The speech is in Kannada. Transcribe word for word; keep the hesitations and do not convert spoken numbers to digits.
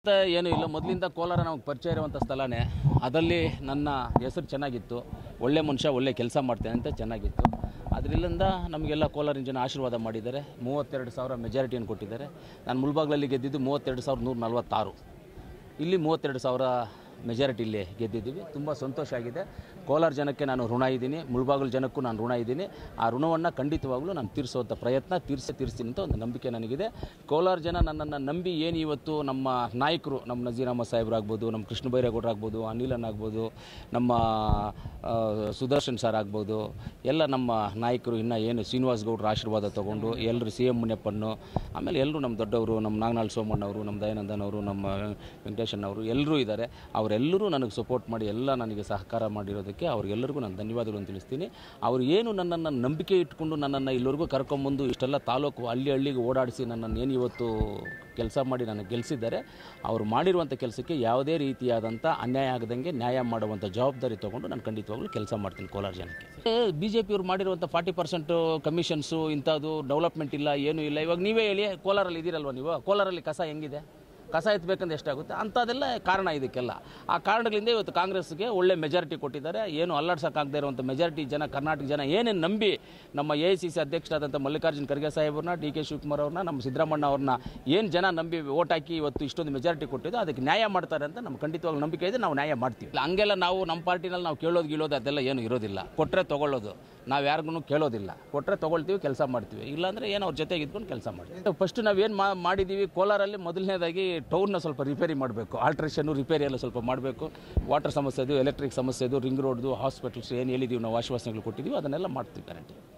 ಅಂತ ಏನೂ ಇಲ್ಲ. ಮೊದಲಿಂದ ಕೋಲಾರ ನಮಗೆ ಪರಿಚಯ ಇರುವಂಥ ಸ್ಥಳನೇ. ಅದರಲ್ಲಿ ನನ್ನ ಹೆಸರು ಚೆನ್ನಾಗಿತ್ತು, ಒಳ್ಳೆ ಮನುಷ್ಯ, ಒಳ್ಳೆ ಕೆಲಸ ಮಾಡ್ತೇನೆ ಅಂತ ಚೆನ್ನಾಗಿತ್ತು. ಅದರಿಂದ ನಮಗೆಲ್ಲ ಕೋಲಾರಿನ ಜನ ಆಶೀರ್ವಾದ ಮಾಡಿದ್ದಾರೆ. ಮೂವತ್ತೆರಡು ಸಾವಿರ ಮೆಜಾರಿಟಿಯನ್ನು ಕೊಟ್ಟಿದ್ದಾರೆ. ನಾನು ಮುಳಬಾಗಿಲಲ್ಲಿ ಗೆದ್ದಿದ್ದು ಮೂವತ್ತೆರಡು ಸಾವಿರದ ನೂರ ನಲ್ವತ್ತಾರು, ಇಲ್ಲಿ ಮೂವತ್ತೆರಡು ಸಾವಿರ ಮೆಜಾರಿಟಿಯಲ್ಲಿ ಗೆದ್ದಿದ್ದೀವಿ. ತುಂಬ ಸಂತೋಷ ಆಗಿದೆ. ಕೋಲಾರ ಜನಕ್ಕೆ ನಾನು ಋಣ ಇದ್ದೀನಿ, ಮುಳಬಾಗಿಲು ಜನಕ್ಕೂ ನಾನು ಋಣ ಇದ್ದೀನಿ. ಆ ಋಣವನ್ನು ಖಂಡಿತವಾಗ್ಲೂ ನಾನು ತೀರಿಸುವಂಥ ಪ್ರಯತ್ನ ತೀರಿಸಿ ತೀರಿಸ್ತೀನಿ ಅಂತ ಒಂದು ನಂಬಿಕೆ ನನಗಿದೆ. ಕೋಲಾರ ಜನ ನನ್ನನ್ನು ನಂಬಿ ಏನು ಇವತ್ತು ನಮ್ಮ ನಾಯಕರು, ನಮ್ಮ ನಜೀರ್ ಅಹಮದ್ ಸಾಹೇಬ್ರಾಗ್ಬೋದು, ನಮ್ಮ ಕೃಷ್ಣ ಬೈರೇಗೌಡರಾಗ್ಬೋದು, ಅನಿಲನ್ ಆಗ್ಬೋದು, ನಮ್ಮ ಸುದರ್ಶನ್ ಸರ್ ಆಗ್ಬೋದು, ಎಲ್ಲ ನಮ್ಮ ನಾಯಕರು ಇನ್ನು ಏನು ಶ್ರೀನಿವಾಸ್ ಗೌಡ್ರ ಆಶೀರ್ವಾದ ತೊಗೊಂಡು ಎಲ್ಲರೂ ಸಿ ಎಂ ಮುನಿಯಪ್ಪನ್ನು, ಆಮೇಲೆ ಎಲ್ಲರೂ ನಮ್ಮ ದೊಡ್ಡವರು, ನಮ್ಮ ನಾಗನಾಳ್ ಸೋಮಣ್ಣವರು, ನಮ್ಮ ದಯಾನಂದನ್ ಅವರು, ನಮ್ಮ ವೆಂಕಟೇಶಣ್ಣವರು ಎಲ್ಲರೂ ಇದ್ದಾರೆ. ಅವರೆಲ್ಲರೂ ನನಗೆ ಸಪೋರ್ಟ್ ಮಾಡಿ ಎಲ್ಲ ನನಗೆ ಸಹಕಾರ ಮಾಡಿರೋದಕ್ಕೆ ಅವ್ರಿಗೆಲ್ಲರಿಗೂ ನಾನು ಧನ್ಯವಾದಗಳನ್ನು ತಿಳಿಸ್ತೀನಿ. ಅವರು ಏನು ನನ್ನನ್ನು ನಂಬಿಕೆ ಇಟ್ಕೊಂಡು ನನ್ನನ್ನು ಇಲ್ಲಿವರೆಗೂ ಕರ್ಕೊಂಬಂದು ಇಷ್ಟೆಲ್ಲ ತಾಲೂಕು ಹಳ್ಳಿ ಹಳ್ಳಿಗೆ ಓಡಾಡಿಸಿ ನನ್ನನ್ನು ಏನು ಇವತ್ತು ಕೆಲಸ ಮಾಡಿ ನನಗೆ ಗೆಲ್ಲಿಸಿದ್ದಾರೆ, ಅವರು ಮಾಡಿರುವಂಥ ಕೆಲಸಕ್ಕೆ ಯಾವುದೇ ರೀತಿಯಾದಂಥ ಅನ್ಯಾಯ ಆಗದಂಗೆ ನ್ಯಾಯ ಮಾಡುವಂಥ ಜವಾಬ್ದಾರಿ ತೊಗೊಂಡು ನಾನು ಖಂಡಿತವಾಗ್ಲೂ ಕೆಲಸ ಮಾಡ್ತೀನಿ ಕೋಲಾರ ಜನಕ್ಕೆ. ಬಿ ಜೆ ಪಿಯವ್ರು ಮಾಡಿರುವಂಥ ಫಾರ್ಟಿ ಪರ್ಸೆಂಟು ಕಮಿಷನ್ಸು ಇಂಥದ್ದು ಡೆವಲಪ್ಮೆಂಟ್ ಇಲ್ಲ, ಏನೂ ಇಲ್ಲ. ಇವಾಗ ನೀವೇ ಹೇಳಿ, ಕೋಲಾರಲ್ಲಿ ಇದ್ದೀರಲ್ವ ನೀವು, ಕೋಲಾರಲ್ಲಿ ಕಸ ಹೆಂಗಿದೆ, ಕಸ ಎತ್ತಬೇಕಂದ್ರೆ ಎಷ್ಟಾಗುತ್ತೆ ಅಂಥದ್ದೆಲ್ಲ ಕಾರಣ ಇದಕ್ಕೆಲ್ಲ. ಆ ಕಾರಣಗಳಿಂದ ಇವತ್ತು ಕಾಂಗ್ರೆಸ್ಗೆ ಒಳ್ಳೆ ಮೆಜಾರಿಟಿ ಕೊಟ್ಟಿದ್ದಾರೆ. ಏನು ಅಲ್ಲಾಡ್ಸೋಕ್ಕಾಗದೇ ಇರುವಂಥ ಮೆಜಾರಿಟಿ ಜನ, ಕರ್ನಾಟಕ ಜನ ಏನೇನು ನಂಬಿ ನಮ್ಮ ಎ ಐ ಸಿ ಸಿ ಅಧ್ಯಕ್ಷರಾದಂಥ ಮಲ್ಲಿಕಾರ್ಜುನ್ ಖರ್ಗೆ ಸಾಹೇಬ್ರನ್ನ, ಡಿ ಕೆ ಶಿವಕುಮಾರ್ ಅವ್ರನ್ನ, ನಮ್ಮ ಸಿದ್ದರಾಮಣ್ಣ ಅವ್ರನ್ನ ಏನು ಜನ ನಂಬಿ ಓಟ್ ಹಾಕಿ ಇವತ್ತು ಇಷ್ಟೊಂದು ಮೆಜಾರಿಟಿ ಕೊಟ್ಟಿದ್ದು, ಅದಕ್ಕೆ ನ್ಯಾಯ ಮಾಡ್ತಾರೆ ಅಂತ ನಮ್ಮ ಖಂಡಿತವಾಗ್ಲೂ ನಂಬಿಕೆ ಇದೆ. ನಾವು ನ್ಯಾಯ ಮಾಡ್ತೀವಿ. ಹಂಗೆಲ್ಲ ನಾವು ನಮ್ಮ ಪಾರ್ಟಿನಲ್ಲಿ ನಾವು ಕೇಳೋದು ಗೀಳೋದು ಅದೆಲ್ಲ ಏನು ಇರೋದಿಲ್ಲ. ಕೊಟ್ಟರೆ ತೊಗೊಳ್ಳೋದು, ನಾವು ಯಾರಿಗೂ ಕೇಳೋದಿಲ್ಲ. ಕೊಟ್ಟರೆ ತೊಗೊಳ್ತೀವಿ, ಕೆಲಸ ಮಾಡ್ತೀವಿ. ಇಲ್ಲಾಂದರೆ ಏನು ಅವ್ರ ಜೊತೆಗೆ ಇದ್ಕೊಂಡು ಕೆಲಸ ಮಾಡ್ತೀವಿ. ಫಸ್ಟ್ ನಾವೇನು ಮಾಡಿದ್ದೀವಿ, ಕೋಲಾರಲ್ಲಿ ಮೊದಲನೇದಾಗಿ ಟೌನ್ನ ಸ್ವಲ್ಪ ರಿಪೇರಿ ಮಾಡಬೇಕು, ಆಲ್ಟ್ರೇಷನ್ನು ರಿಪೇರಿ ಎಲ್ಲ ಸ್ವಲ್ಪ ಮಾಡಬೇಕು. ವಾಟರ್ ಸಮಸ್ಯೆ ಇದು, ಎಲೆಕ್ಟ್ರಿಕ್ ಸಮಸ್ಯೆ ಇದು, ರಿಂಗ್ ರೋಡ್ದು, ಹಾಸ್ಪಿಟಲ್ಸ್ ಏನು ಹೇಳಿದ್ದೀವಿ ನಾವು ಆಶ್ವಾಸನೆಗಳು ಕೊಟ್ಟಿದ್ದೀವಿ, ಅದನ್ನೆಲ್ಲ ಮಾಡ್ತೀವಿ ಗ್ಯಾರಂಟಿ.